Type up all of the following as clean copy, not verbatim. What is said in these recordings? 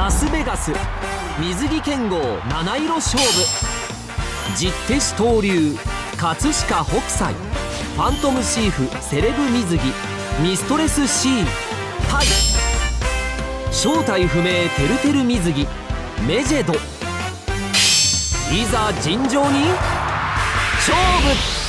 ラスベガス水着剣豪七色勝負、十手師東流葛飾北斎、ファントムシーフセレブ水着ミストレスシータイ、正体不明てるてる水着メジェド、いざ尋常に勝負。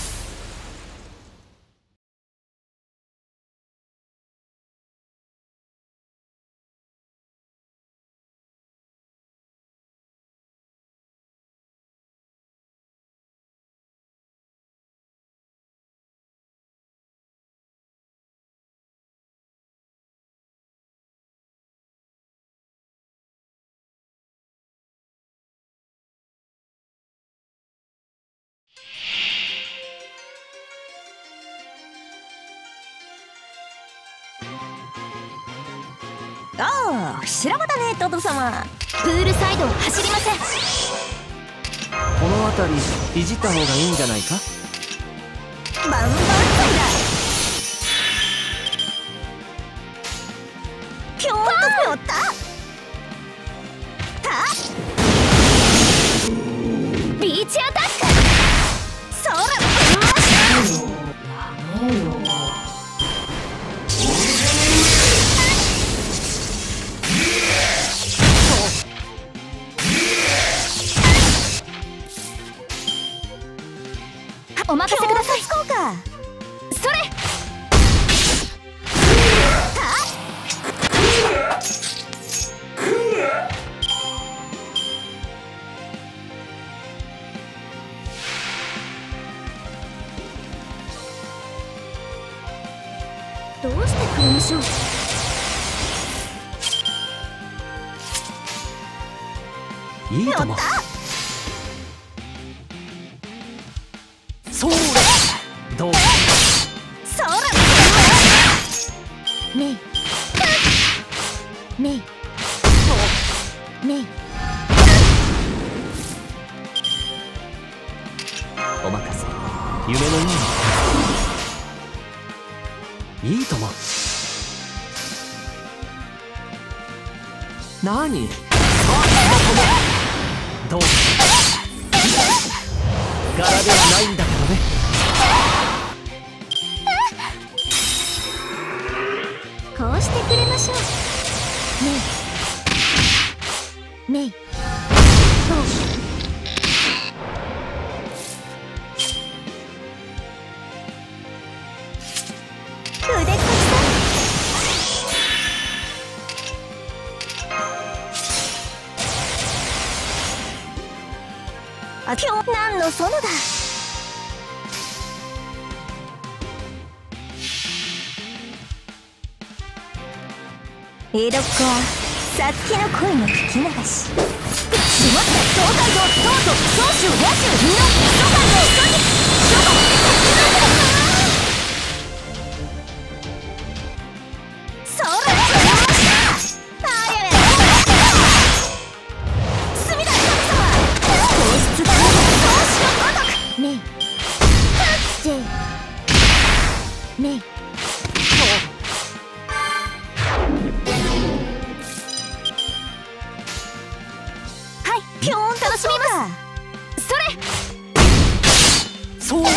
ああ、白旗ねトド様。プールサイドを走りません。 この辺りいじった方がいいんじゃないか。 バンバンサイだ。ピョーンと乗った。ビーチアタック。そらぶん回した。お任せください。それ。どうしてくれましょう。 いいとも。そうだ。どう。 そら。メイ。メイ。メイ。 お任せ。夢のように。いいとも。何。どう。柄ではないんだけどね。 こうしてくれましょう。メイ。メイ。腕っこさ。あ、今日何の園だ。江戸っ子はさつきの恋の聞き流し。しまった東海道東都長州野州美濃諸海道諸に諸国そらあれれ隅田神様皇室だ同志のごとくメイジェイメイピョーン楽しみます。それ。 そうです。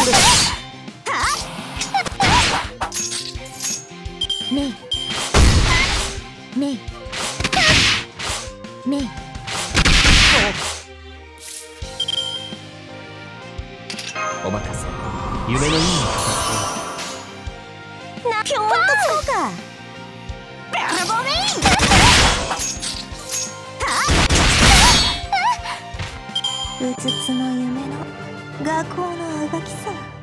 メイ。メイ。メイ。 お任せ。夢のいい形な、ピョーンとつこうか。ベルボメイン。うつつの夢の画工のあがきさ。